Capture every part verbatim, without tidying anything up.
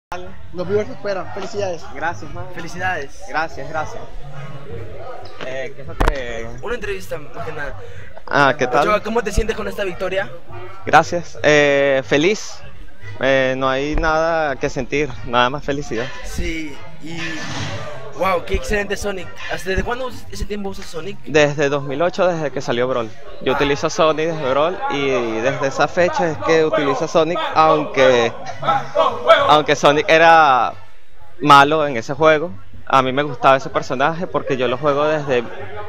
Los viewers te esperan. Felicidades. Gracias, man. Felicidades. Gracias, gracias. Eh, ¿qué es lo que...? Una entrevista, más que nada. Ah, ¿qué tal? Ochoa, ¿cómo te sientes con esta victoria? Gracias. Eh, feliz. Eh, no hay nada que sentir, nada más felicidad. Sí, y... Wow, qué excelente Sonic. ¿Hasta desde cuándo ese tiempo usas Sonic? Desde dos mil ocho, desde que salió Brawl. Yo utilizo Sonic desde Brawl y desde esa fecha es que utilizo Sonic, aunque, aunque Sonic era malo en ese juego. A mí me gustaba ese personaje porque yo lo juego desde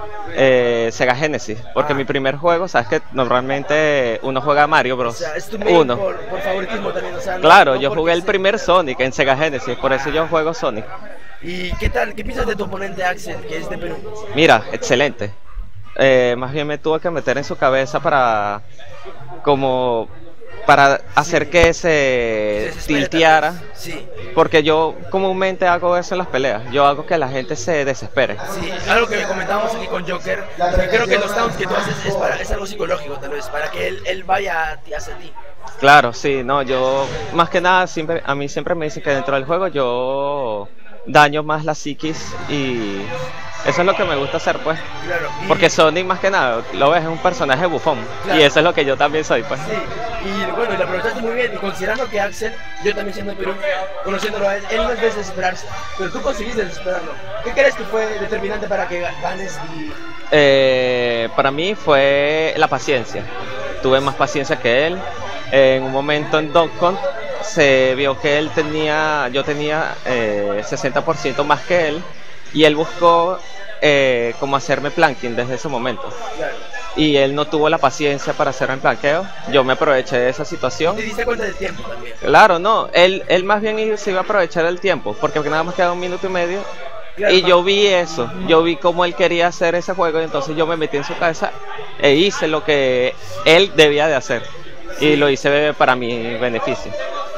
eh, Sega Genesis. Porque Ah. mi primer juego, sabes que normalmente uno juega Mario Bros. O sea, es tu main uno. por, por favoritismo también, o sea, no- Claro, no yo porque jugué el sea- primer Sonic en Sega Genesis, por eso yo juego Sonic. ¿Y qué tal? ¿Qué piensas de tu oponente Axel, que es de Perú? Mira, excelente. Eh, más bien me tuve que meter en su cabeza para como para hacer que Se se desespera, tilteara, tal vez. Sí, porque yo comúnmente hago eso en las peleas. Yo hago que la gente se desespere. sí, algo que comentábamos aquí con Joker, que creo que los taunts que tú haces es, para, es algo psicológico tal vez, para que él, él vaya hacia ti. Claro, sí, no, yo más que nada siempre a mí siempre me dicen que dentro del juego yo daño más la psiquis y eso es lo que me gusta hacer, pues. Claro, y- Porque Sonic más que nada, lo ves, es un personaje bufón. Claro. Y eso es lo que yo también soy, pues. Sí, y bueno, y lo aprovechaste muy bien, y considerando que Axel, yo también siendo de Perú, conociéndolo a él, él no es de desesperarse, pero tú conseguiste desesperarlo. ¿Qué crees que fue determinante para que ganes y... Eh, para mí fue la paciencia. Tuve más paciencia que él. En un momento en Dokkan se vio que él tenía, yo tenía eh, sesenta por ciento más que él y él buscó eh, como hacerme planking desde ese momento. Claro, Y él no tuvo la paciencia para hacerme el planqueo. Yo me aproveché de esa situación. te diste cuenta del tiempo también. Claro, no, él, él más bien se iba a aprovechar el tiempo, porque nada más quedaba un minuto y medio. Claro, Y ma- yo vi eso, yo vi cómo él quería hacer ese juego, y entonces yo me metí en su cabeza e hice lo que él debía de hacer. Y lo hice para mi beneficio.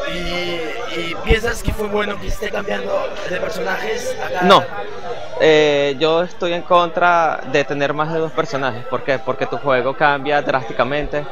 Y, y piensas que fue bueno que esté cambiando de personajes a cada... No, eh, yo estoy en contra de tener más de dos personajes. ¿Por qué? Porque tu juego cambia drásticamente,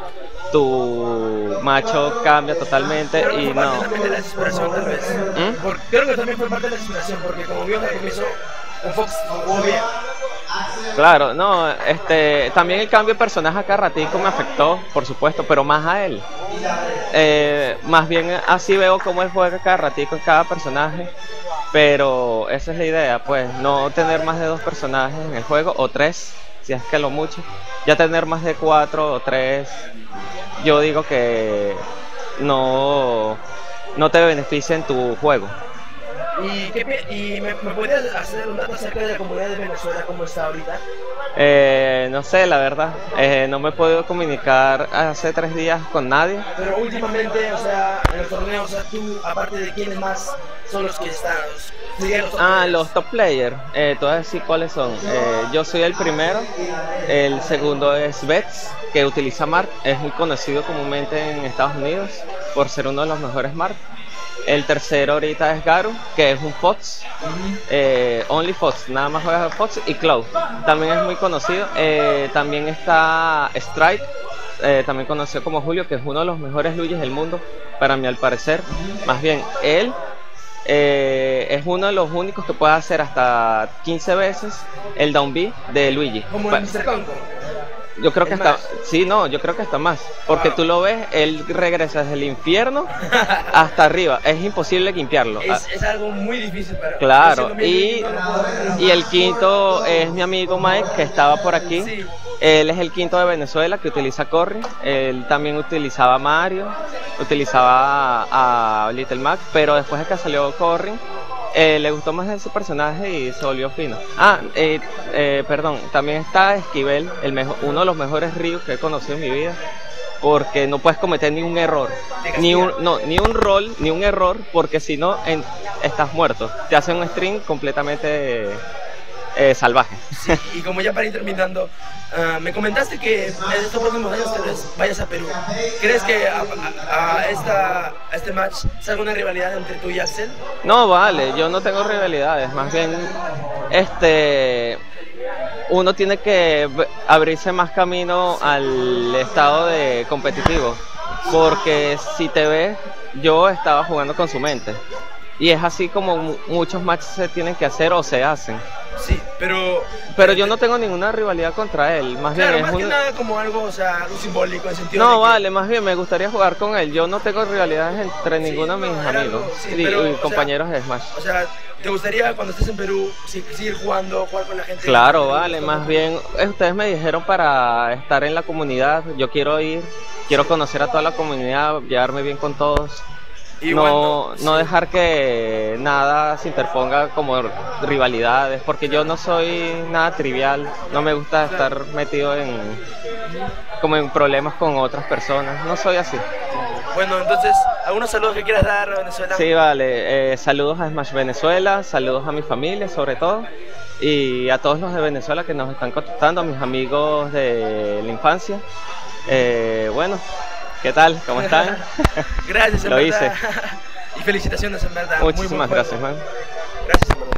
tu macho cambia totalmente Creo que y fue parte no. también de la desesperación tal vez. ¿Mm? Por- creo que también fue parte de la desesperación, porque como vio que hizo con Fox, jugó bien. Claro, no, este, también el cambio de personaje acá ratico me afectó, por supuesto, pero más a él. Eh, más bien así veo cómo él juega cada ratico en cada personaje, pero esa es la idea, pues, no tener más de dos personajes en el juego, o tres, si es que lo mucho. Ya tener más de cuatro o tres, yo digo que no, no te beneficia en tu juego. ¿Y, qué, pi- y me, me podrías hacer un dato acerca de la comunidad de Venezuela, cómo está ahorita? Eh, no sé, la verdad, eh, no me he podido comunicar hace tres días con nadie. Pero últimamente, o sea, en los torneos, o sea, tú, aparte de quiénes más son los que están, siguen los Ah, torneos? los top players, eh, te voy a decir cuáles son. Eh, yo soy el primero, el segundo es Vets, que utiliza Mark, es muy conocido comúnmente en Estados Unidos por ser uno de los mejores Mark. El tercero ahorita es Garu, que es un Fox, eh, Only Fox, nada más juega Fox, y Cloud, también es muy conocido. Eh, también está Strike, eh, también conocido como Julio, que es uno de los mejores Luigis del mundo, para mí al parecer. Más bien, él eh, es uno de los únicos que puede hacer hasta quince veces el down B de Luigi. Como Pa- en mister Conco. Yo creo que ¿Es está, más? sí, no, yo creo que está más, porque Wow. tú lo ves, él regresa desde el infierno hasta arriba, es imposible limpiarlo. Es, es algo muy difícil para... Claro, yo siendo y, bien niño, no puedo hacerlo. y el quinto es mi amigo Mike, que estaba por aquí. Sí. Él es el quinto de Venezuela que utiliza Corrin. Él también utilizaba Mario, utilizaba a, a Little Mac, pero después de que salió Corrin, eh, le gustó más ese personaje y se volvió fino. Ah, eh, eh, perdón, también está Esquivel, el mejo- uno de los mejores Ryus que he conocido en mi vida, porque no puedes cometer ni un error, ni un, no, ni un rol, ni un error, porque si no en- estás muerto. Te hacen un string completamente eh, salvaje. Sí, y como ya para ir terminando, ah, me comentaste que en estos próximos años tal vez vayas a Perú. ¿Crees que a, a- a esta, a este match salga una rivalidad entre tú y Axel? No, vale, yo no tengo rivalidades, más bien este uno tiene que v- abrirse más camino al estado de competitivo, porque si te ves, yo estaba jugando con su mente Y es así como mu- muchos matches se tienen que hacer o se hacen. Sí, pero... Pero yo no tengo ninguna rivalidad contra él, más Claro, bien más es que un... nada como algo, o sea, algo simbólico en el sentido No, de que... vale, más bien me gustaría jugar con él. Yo no tengo rivalidades entre Sí, ninguno de no, mis era amigos algo- sí, y, pero, y o sea, compañeros de Smash. O sea, ¿te gustaría cuando estés en Perú si- seguir jugando, jugar con la gente? Claro, ¿Te vale, gusta? más bien eh, ustedes me dijeron para estar en la comunidad, yo quiero ir, quiero conocer a toda la comunidad, llevarme bien con todos. Y No, bueno, no sí. dejar que nada se interponga como rivalidades, porque yo no soy nada trivial, no me gusta estar metido en como en problemas con otras personas, no soy así. Bueno, entonces, ¿algunos saludos que quieras dar a Venezuela? Sí, vale, eh, saludos a Smash Venezuela, saludos a mi familia sobre todo, y a todos los de Venezuela que nos están contactando, a mis amigos de la infancia. Eh, bueno, ¿qué tal? ¿Cómo están? Gracias, en Lo verdad. hice. Y felicitaciones, en verdad. Muy buen Muchísimas juego. gracias, man. Gracias, en verdad.